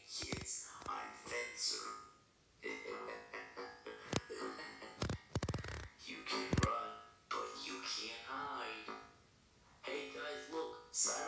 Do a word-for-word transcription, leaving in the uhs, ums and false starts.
kids, I'm Fencer. You can run, but you can't hide. Hey guys, look, Silent